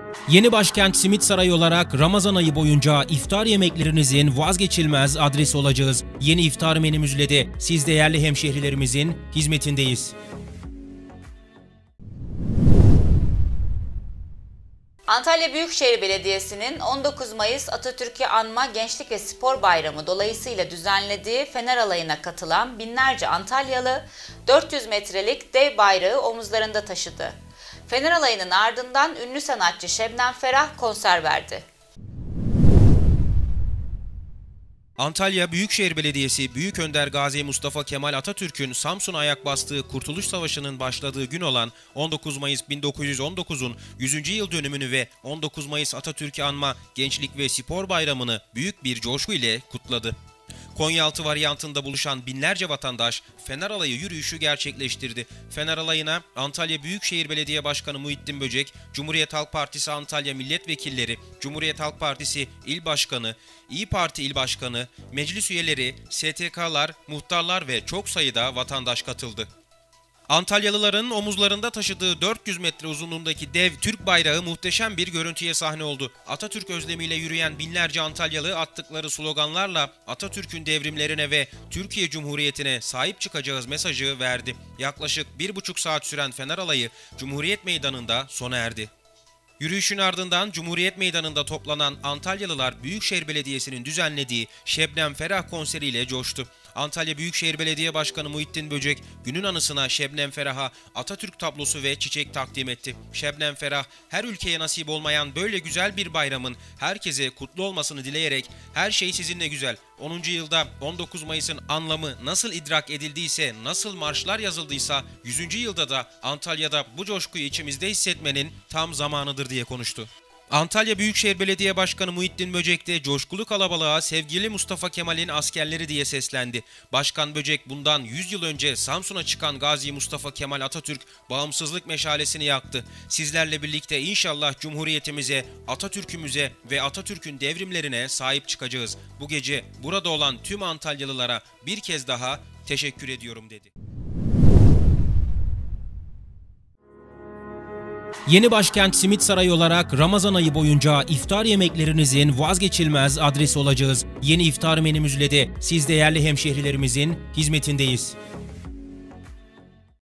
Yeni başkent Simit Sarayı olarak Ramazan ayı boyunca iftar yemeklerinizin vazgeçilmez adresi olacağız. Yeni iftar menümüzle de siz değerli hemşehrilerimizin hizmetindeyiz. Antalya Büyükşehir Belediyesi'nin 19 Mayıs Atatürk'ü Anma Gençlik ve Spor Bayramı dolayısıyla düzenlediği Fener Alayı'na katılan binlerce Antalyalı 400 metrelik dev bayrağı omuzlarında taşıdı. Fener Alayı'nın ardından ünlü sanatçı Şebnem Ferah konser verdi. Antalya Büyükşehir Belediyesi Büyük Önder Gazi Mustafa Kemal Atatürk'ün Samsun'a ayak bastığı Kurtuluş Savaşı'nın başladığı gün olan 19 Mayıs 1919'un 100. yıl dönümünü ve 19 Mayıs Atatürk'ü Anma Gençlik ve Spor Bayramı'nı büyük bir coşku ile kutladı. Konyaaltı varyantında buluşan binlerce vatandaş Fener Alayı yürüyüşü gerçekleştirdi. Fener Alayı'na Antalya Büyükşehir Belediye Başkanı Muhittin Böcek, Cumhuriyet Halk Partisi Antalya Milletvekilleri, Cumhuriyet Halk Partisi İl Başkanı, İyi Parti İl Başkanı, meclis üyeleri, STK'lar, muhtarlar ve çok sayıda vatandaş katıldı. Antalyalıların omuzlarında taşıdığı 400 metre uzunluğundaki dev Türk bayrağı muhteşem bir görüntüye sahne oldu. Atatürk özlemiyle yürüyen binlerce Antalyalı attıkları sloganlarla Atatürk'ün devrimlerine ve Türkiye Cumhuriyeti'ne sahip çıkacağız mesajı verdi. Yaklaşık 1,5 saat süren Fener Alayı Cumhuriyet Meydanı'nda sona erdi. Yürüyüşün ardından Cumhuriyet Meydanı'nda toplanan Antalyalılar Büyükşehir Belediyesi'nin düzenlediği Şebnem Ferah konseriyle coştu. Antalya Büyükşehir Belediye Başkanı Muhittin Böcek, günün anısına Şebnem Ferah'a Atatürk tablosu ve çiçek takdim etti. Şebnem Ferah, her ülkeye nasip olmayan böyle güzel bir bayramın herkese kutlu olmasını dileyerek "Her şey sizinle güzel. 10. yılda 19 Mayıs'ın anlamı nasıl idrak edildiyse, nasıl marşlar yazıldıysa 100. yılda da Antalya'da bu coşkuyu içimizde hissetmenin tam zamanıdır" diye konuştu. Antalya Büyükşehir Belediye Başkanı Muhittin Böcek de coşkulu kalabalığa sevgili Mustafa Kemal'in askerleri diye seslendi. Başkan Böcek bundan 100 yıl önce Samsun'a çıkan Gazi Mustafa Kemal Atatürk bağımsızlık meşalesini yaktı. Sizlerle birlikte inşallah Cumhuriyetimize, Atatürk'ümüze ve Atatürk'ün devrimlerine sahip çıkacağız. Bu gece burada olan tüm Antalyalılara bir kez daha teşekkür ediyorum dedi. Yeni başkent Simit Sarayı olarak Ramazan ayı boyunca iftar yemeklerinizin vazgeçilmez adresi olacağız. Yeni iftar menümüzle de siz değerli hemşehrilerimizin hizmetindeyiz.